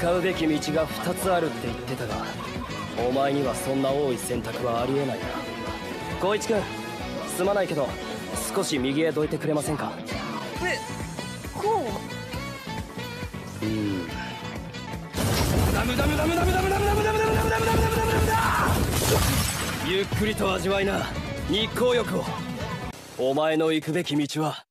かうべき道が2つあるって言ってたが、お前にはそんな多い選択はありえないな。光一君、すまないけど少し右へどいてくれませんか。 こう。 ダムダムダムダムダムダムダムダムダムダムダムダムダムダムダムだ。ゆっくりと味わいな日光浴を。お前の行くべき道は